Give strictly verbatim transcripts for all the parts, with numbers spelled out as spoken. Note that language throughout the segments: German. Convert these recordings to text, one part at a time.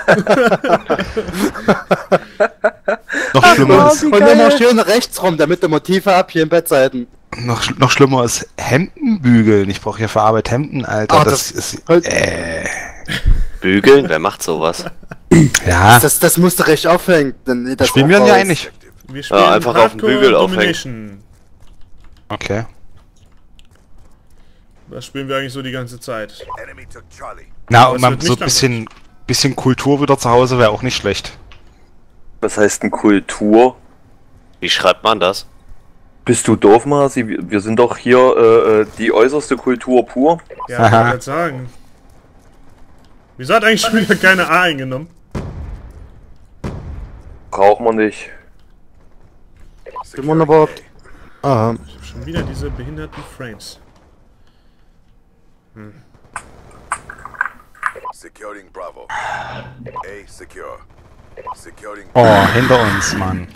Noch schlimmer ist, Und immer schön rechts rum, damit du Motive ab hier im Bettseiten. noch, noch schlimmer ist Hemden bügeln. Ich brauche ja für Arbeit Hemden, Alter. Ah, das, das- ist, äh, Bügeln? Wer macht sowas? ja, Das, das musste recht aufhängen. Denn das spielen wir auch ja raus. einig. Wir spielen einfach auf den Hardcore Bügel aufhängen. Domination. Okay. Das spielen wir eigentlich so die ganze Zeit. Na, Aber und es mal wird so nicht ein bisschen, bisschen Kultur wieder zu Hause wäre auch nicht schlecht. Was heißt denn Kultur? Wie schreibt man das? Bist du doof, Marci? Wir wir sind doch hier äh, äh, die äußerste Kultur pur. Ja, ich wollte gerade sagen. Wieso hat eigentlich schon wieder keine A eingenommen? Braucht man nicht. Immer aber. Aha. Ich hab schon wieder diese behinderten Frames. Hm. Securing Bravo. A secure. Securing Oh, hinter uns, Mann.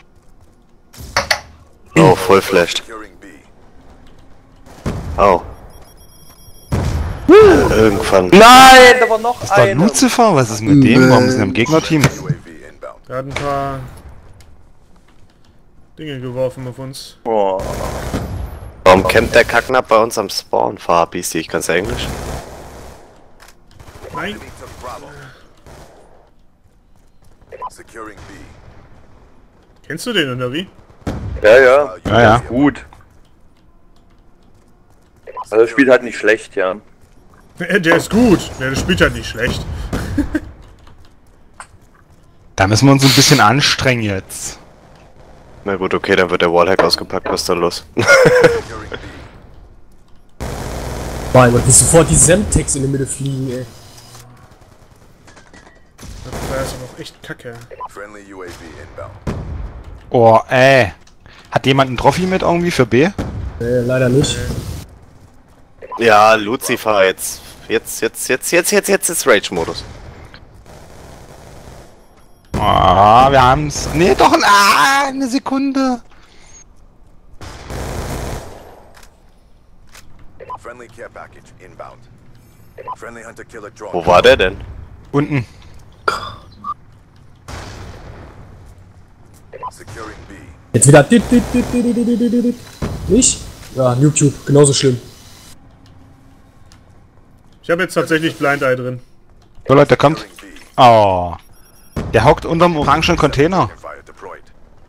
Oh, voll flashed. Securing B. Oh. Irgendwann. Nein, da war noch Das ist doch Lucifer, was ist mit dem? Warum ist er im Gegnerteam? U A V inbound. Der hat ein paar Dinge geworfen auf uns. Oh. Warum campt der Kacknapp bei uns am Spawn? Fahrbiesti, ich kann's Englisch. Nein, Enemy took Bravo. Securing B. kennst du den oder wie? Ja, ja. Ja, ja. Gut. Also er spielt halt nicht schlecht, ja. Der, der ist gut. Der, der spielt halt nicht schlecht. Da müssen wir uns ein bisschen anstrengen jetzt. Na gut, okay, dann wird der Wallhack ausgepackt, was ist da los? Securing B. Mein Gott, wie sofort die Semtex in der Mitte fliegen, ey. Das war jetzt aber auch echt kacke. Friendly U A V inbound. Oh, äh. Hat jemand einen Trophy mit irgendwie für B? Nee, leider nicht. Ja, Lucifer jetzt. Jetzt, jetzt, jetzt, jetzt, jetzt, jetzt ist Rage-Modus. Ah, wir haben's. Nee, doch, ein, ah, eine Sekunde. Friendly care package inbound. Friendly hunter killer drone. Wo war der denn? Unten. Securing B. Jetzt wieder. dit, dit, dit, dit, dit, dit, dit, dit. Nicht? Ja, YouTube, genauso schlimm. Ich habe jetzt tatsächlich Blind Eye drin. So, Leute, kommt. Securing B. Oh. Der hockt unterm orangen Container. Fire deployed.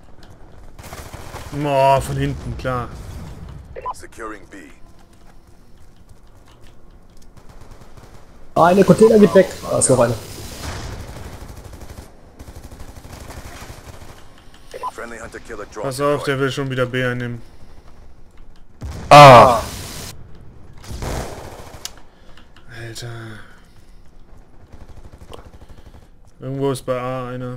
Oh, von hinten, klar. Securing B. Ah, eine Container geht weg. Ah, ist noch eine. Friendly hunter killer drone. Pass auf, der will schon wieder B einnehmen. Ah. Alter. Irgendwo ist bei A einer.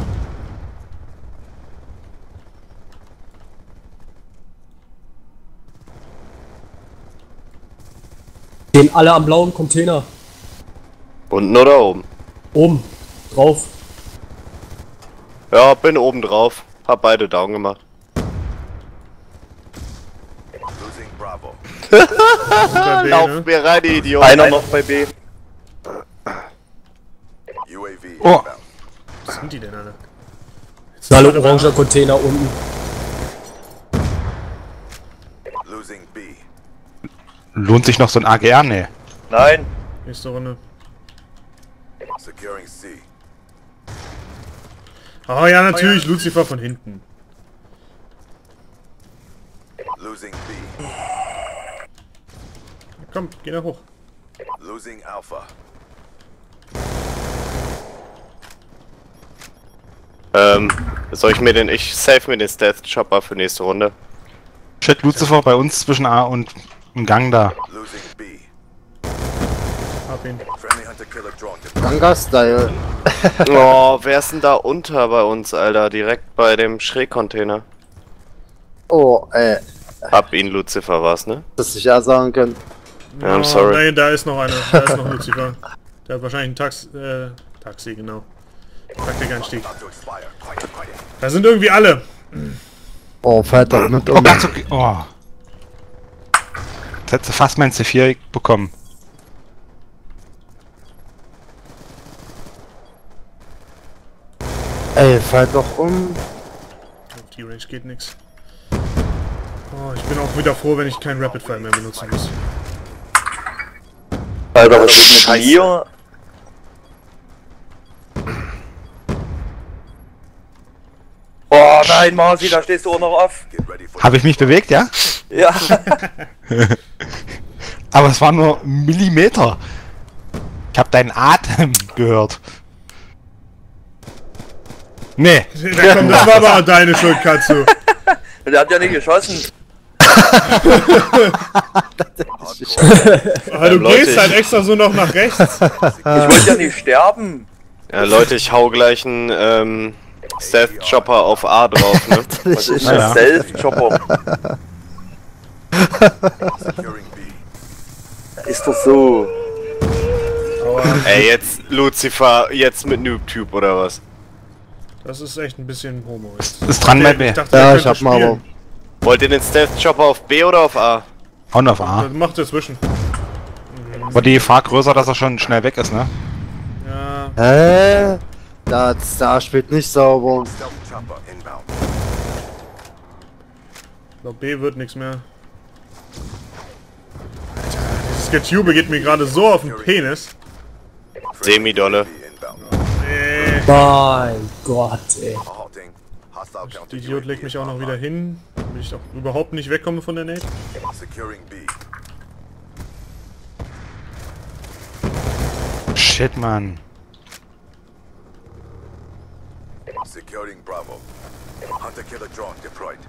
Stehen alle am blauen Container. Unten oder oben? Oben. Drauf. Ja, bin oben drauf. Hab beide down gemacht. Losing Bravo. Unter B, Lauf ne? mir rein, die Idioten. Einer noch bei B. U A V Oh. inbound. Was sind die denn alle? Jetzt Alle sind alle oranger Container unten. Losing B. Lohnt sich noch so ein A G R? Nee. Nein. bei- Nächste Runde. Securing C. Oh ja, natürlich, Lucifer von hinten. Losing B. Komm, geh da hoch. Losing Alpha. Ähm, soll ich mir den, ich save mir den Stealth Chopper für nächste Runde. Shit, Lucifer bei uns zwischen A und im Gang da. Losing B. Hab ihn. Friendly hunter killer drone deployed. Ganga-Style. Oh, wer ist denn da unter bei uns, Alter? Direkt bei dem Schrägcontainer. Oh, ey. Hab ihn, Lucifer war's, ne? Das ich ja sagen können. Ja, I'm Oh, sorry. Nein, da ist noch einer. Da ist noch Lucifer. Der hat wahrscheinlich ein Tax äh, Taxi, genau. Taktikanstieg. About to expire. Da sind irgendwie alle. Oh, Vater, mit Oh, um. ganz okay. Oh. Jetzt hättest du fast mein C vier bekommen. Ey, fall doch um. Auf die Range geht nix. Oh, ich bin auch wieder froh, wenn ich kein Rapid Fire mehr benutzen muss. Alter, was ist mit mir? Oh nein, Marci, da stehst du auch noch auf. Get ready for Habe ich mich bewegt, ja? Ja. Aber es war nur Millimeter. Ich habe deinen Atem gehört. Nee. Ja, komm, das war aber auch deine Schuld, Katsu. Der hat ja nicht geschossen. Aber du Leute, gehst halt extra so noch nach rechts. Ich wollte ja nicht sterben. Ja, Leute, ich hau gleich einen ähm, Stealth-Chopper auf A drauf, ne? Was ist Ja, das? ja. Stealth-Chopper. securing B. Ist doch so. Ey, jetzt Lucifer, jetzt mit Noob-Tube oder was? Das ist echt ein bisschen homo jetzt. Ist dran bei B. Ich dachte, Ja, der ich hab könnte mal aber. spielen. Wollt ihr den Stealth-Chopper auf B oder auf A? Und auf A. Das macht dazwischen. Aber die Gefahr größer, dass er schon schnell weg ist, ne? Ja, Hä? Das da spielt nicht sauber. Stealth chopper inbound. ich glaube B wird nichts mehr. Alter, dieses Getube geht mir gerade so auf den Penis. Semi-Dolle. B inbound. Nee. Mein Gott, ey. Halting. Hostile counter Der Idiot legt mich auch noch wieder online. hin, damit ich auch überhaupt nicht wegkomme von der Nate. Securing B. Shit, Mann. Securing Bravo. Hunter killer drone deployed.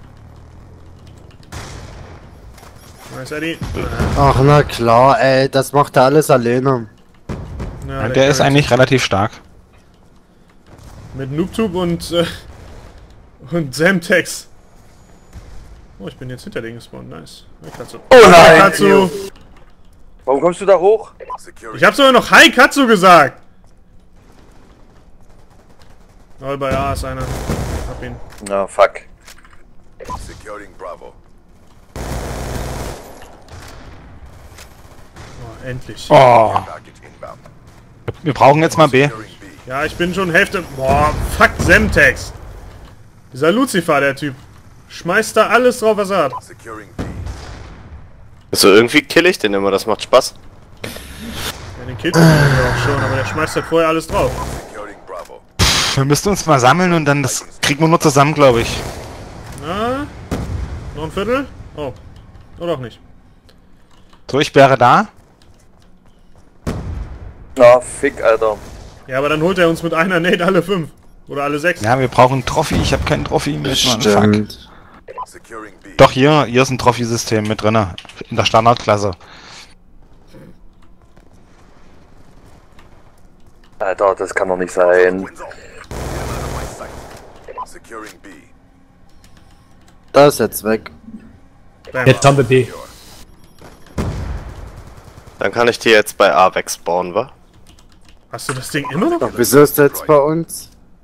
Nice, Eddie. Ach na klar, ey, das macht er alles alleine. Ja, Der ist kann eigentlich relativ stark. mit Noobtube und äh, und Semtex. Oh, ich bin jetzt hinter denen gespawnt. Nice. Hi, Katsu. Oh Hi, nein! Katsu. Warum kommst du da hoch? Securing Ich hab sogar noch Hi Katsu gesagt. Oh, bei A ist einer. Hab ihn. Na, fuck. securing Bravo. Oh, endlich. Oh, Package inbound. wir brauchen jetzt mal B. Securing B. Ja, ich bin schon Hälfte. Boah, fuck Semtex. Dieser Lucifer, der Typ. Schmeißt da alles drauf, was er hat. Securing B. So, irgendwie kill ich den immer, das macht Spaß. Ja, den killt er auch schon, aber der schmeißt halt vorher alles drauf. Securing Bravo. Wir müssten uns mal sammeln und dann das kriegen wir nur zusammen, glaube ich. Na? Noch ein Viertel? Oh. Oder auch nicht. So, ich wäre da. Na, fick, Alter. Ja, aber dann holt er uns mit einer Nate alle fünf. Oder alle sechs. Ja, wir brauchen einen Trophy. Ich habe keinen Trophy mit. Mann, fuck. Stimmt. Securing B. Doch, hier, hier ist ein Trophy-System mit drinne. In der Standardklasse. Alter, das kann doch nicht sein. Wins all. Get him out of my sight. Securing B. Da ist jetzt weg. Bam. Jetzt haben wir B. Dann kann ich die jetzt bei A wegspawnen, wa? Hast du das Ding immer noch? Doch, wieso ist der jetzt bei uns?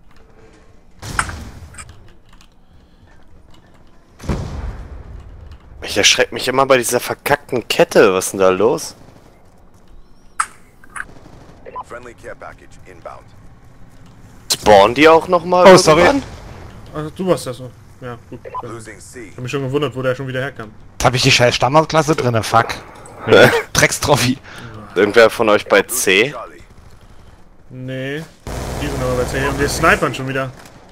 Ich erschreck mich immer bei dieser verkackten Kette. Was ist denn da los? Friendly care package inbound. Spawnen die auch nochmal? Oh, sorry. Ach, du warst das so. Ja, gut. Ich Losing C. hab mich schon gewundert, wo der schon wieder herkam. Jetzt habe ich die scheiß Standardklasse drinne. Fuck. Dreckstrophy. Irgendwer von euch bei C? Charlie. Nee. Die sind aber bei C. Und wir snipern schon wieder.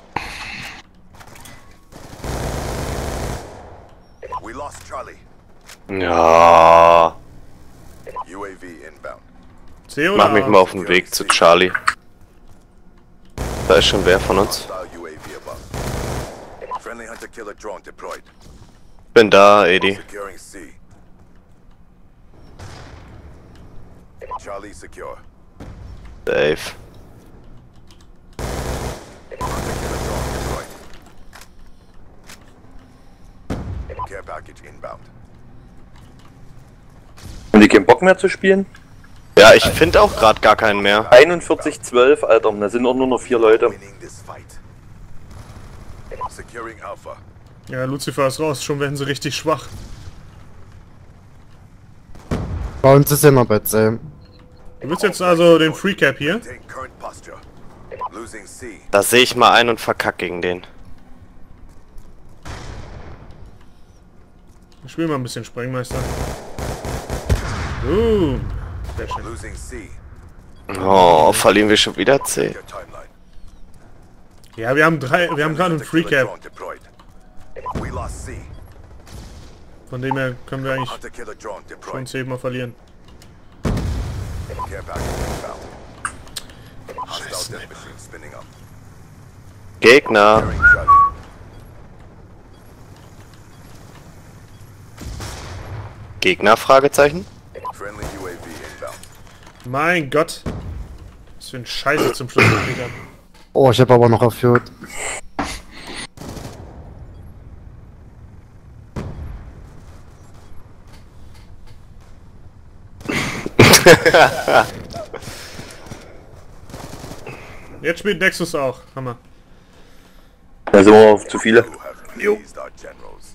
We lost Charlie. Ja. U A V inbound. C oder Mach mich A? mal auf den Weg zu Charlie. Da ist schon wer von uns. Hostile U A V above. Friendly hunter killer drone deployed. Bin da, Edi. Securing C. Charlie secure. Dave. Hunter killer drone deployed. Care package inbound. Haben die keinen Bock mehr zu spielen? Ja, ich finde auch gerade gar keinen mehr. einundvierzig zwölf, Alter. Da sind auch nur noch vier Leute. Winning this fight. Securing Alpha. Ja, Lucifer ist raus. Schon werden sie richtig schwach. Bei uns ist immer bei C. Du willst jetzt also den Free Cap hier? Maintain current posture. Losing C. Da sehe ich mal ein und verkack gegen den. Ich spiele mal ein bisschen Sprengmeister. Uh, sehr schön. Losing C. Oh, verlieren wir schon wieder C. Your timeline. Ja, wir haben drei, wir haben gerade einen Free Cap. Drone deployed. We lost C. Von dem her können wir eigentlich Hunter killer drone schon deployed. C mal verlieren. Care package inbound. Hostile death machine spinning up. Gegner. Carrying Charlie. Gegner? Fragezeichen. Friendly U A V inbound. Mein Gott. Was für ein Scheiße zum Schluss gespielt habe. Oh, ich habe aber noch erführt. Jetzt spielt Nexus auch. Hammer. Da sind wir auf zu viele. Who have pleased our generals.